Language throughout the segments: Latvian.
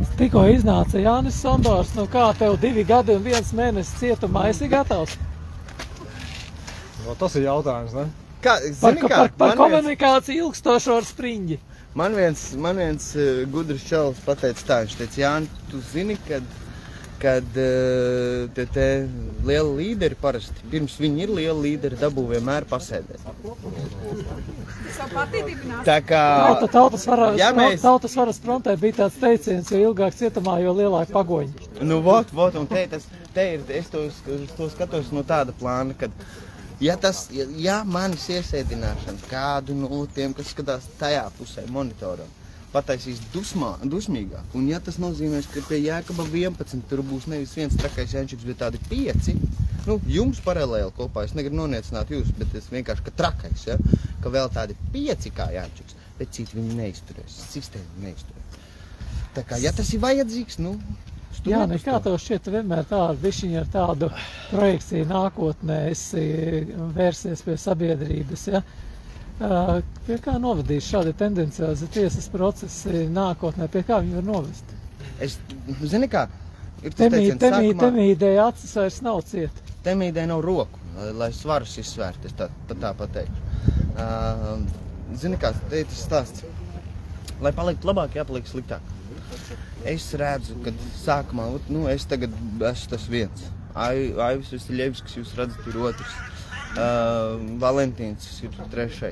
Tikko iznāca Jānis Sondors, nu kā tev 2 gadi un 1 mēnesis cietumā, esi gatavs? No, tas ir jautājums, ne? Par komunikāciju ilgstošo ar Spriņģi. Man viens gudrs čalis pateica tā, viņš teica, Jāni, tu zini, kad te lieli līderi parasti, pirms viņi ir lieli līderi, dabū vienmēr pasēdēt. Tā kā... Tautas varas frontē bija tāds teiciens, jo ilgāk cietumā, jo lielāki pagoņi. Nu, un es to skatos no tāda plāna, kad ja manis iesēdināšana kādu no tiem, kas skatās tajā pusē monitoram, pataisīs dusmīgāk, un ja tas nozīmēs, ka pie Jēkaba 11 tur būs nevis viens trakais Jančiks, bet tādi 5, nu, jums paralēli kopā, es negribu noniecināt jūs, bet es vienkārši, ka trakais, ja, ka vēl tādi 5 kā Jančiks, bet citi viņi neizturēs, sistēma neizturēs. Tā kā, ja tas ir vajadzīgs, nu, Jā, kā tev šķiet, vienmēr bišķiņi ar tādu projekciju nākotnē esi vērsies pie sabiedrības, ja? Pie kā novadīs šādi tendenciāzi tiesas procesi nākotnē, pie kā viņi var novest? Zini kā, ir tas teiciens sākumā... Temīdēja acis vairs nav ciet. Temīdēja nav roku, lai svarus izsvērt, es tā pateikšu. Zini kā, teicis stāsts, lai paliktu labāk, jāpaliek sliktāk. Es redzu, kad sākumā, nu, es tagad esmu tas viens. Aivis Vasiļevskis, jūs redzat, ir otrs. Valentīns ir 3.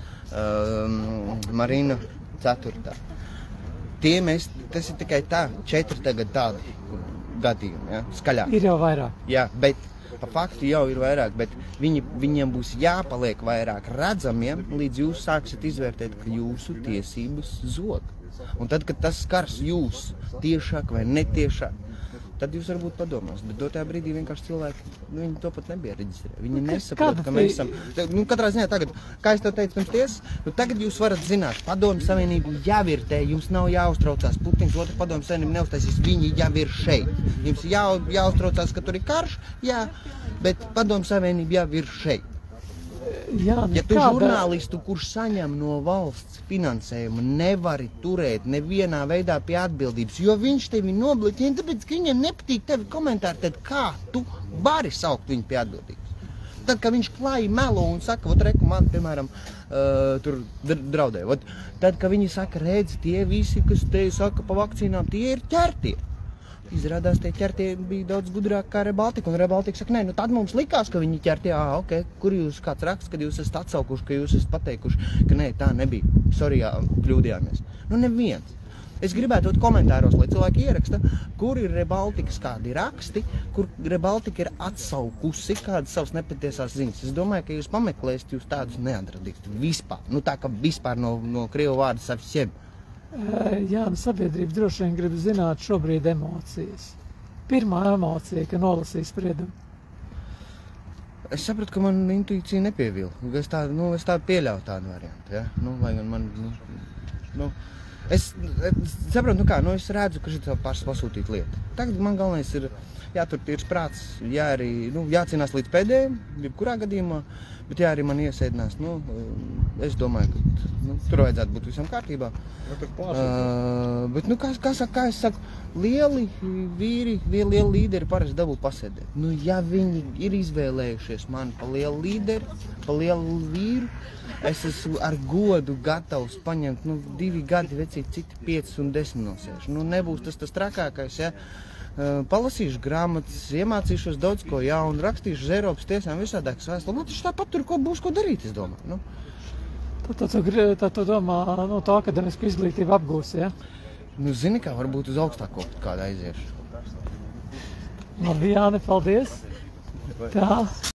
Marina 4. Tas ir tikai 4 tagad tādi gadījumi, ja, skaļāk. Ir jau vairāk. Jā, bet pa faktu jau ir vairāk, bet viņiem būs jāpaliek vairāk redzamiem, līdz jūs sāksiet izvērtēt, ka jūsu tiesības zog. Un tad, kad tas skars jūs tiešāk vai netiešāk, tad jūs varbūt padomās. Bet dotajā brīdī vienkārši cilvēki, nu, viņi to pat nebija reģistrējuši. Viņi nesaprot, ka mēs esam... Nu, katrā ziņā tagad, kā es tev teicu pirms tiesas, nu, tagad jūs varat zināt, Padomju Savienību jau ir te, jums nav jāuztraucās. Putins otru Padomju Savienību neuztaisīs, viņi jau ir šeit. Jums jāuztraucās, ka tur ir karš, jā, bet Padomju Savienība jau ir šeit. Jā, ja tu žurnālistu, kurš saņem no valsts finansējumu, nevari turēt nevienā veidā pie atbildības, jo viņš tevi nobloķē, tāpēc, ka viņam nepatīk tevi komentāri, tad kā tu vari saukt viņu pie atbildības? Tad, kad viņš klāja melo un saka, reku man, piemēram, tur draudēja, tad, kad viņi saka, redz, tie visi, kas te saka pa vakcīnām, tie ir ķertie. Izrādās, tie ķertie bija daudz gudrāk kā Rebaltika, un Rebaltika saka, nē, nu tad mums likās, ka viņi ķertie, ok, kur jūs kāds raksts, kad jūs esat atsaukuši, ka jūs esat pateikuši, ka nē, tā nebija, sorry, jā, kļūdījāmies. Nu, neviens. Es gribētu komentāros, lai cilvēki ieraksta, kur ir Rebaltikas kādi raksti, kur Rebaltika ir atsaukusi kādas savas nepatiesās ziņas. Es domāju, ka jūs pameklēsiet, jūs tādus neatradīsiet vispār, nu tā kā vispār no krievu vārda savsiem. Jā, sabiedrība droši vien grib zināt šobrīd emocijas. Pirmā emocija, ka nolasīja spriedumu. Es sapratu, ka man intuīcija nepievila. Es tā pieļauju tādu variantu, ja? Nu, lai gan man, es saprotu, es redzu, ka šī pašas pasūtīt lieta. Tagad man galvenais ir, jātur tīrs prāts, jācīnās līdz pēdējiem, jebkurā gadījumā, bet arī man iesēdinās, es domāju, ka tur vajadzētu būt visam kārtībā. Bet, kā es saku, lieli vīri, lieli līderi parasti dabū pasēdēt. Nu, ja viņi ir izvēlējušies mani pa lielu līderi, pa lielu vīru, es esmu ar godu gatavs paņemt, 2 gadi vecīt, citi 5 un 10 nosēšu. Nebūs tas trakākais, ja. Palasīšu grāmatas, iemācīšos daudz ko jaunu, rakstīšu uz Eiropas tiesām visādākas vēstules. Taču tāpat tur būs ko darīt, es domāju. Tad tu domā, to akademisku izglītību apgūsi, ja? Zini kā, varbūt uz augstāko kādu aiziešu. Labi, Jāni, paldies. Tā.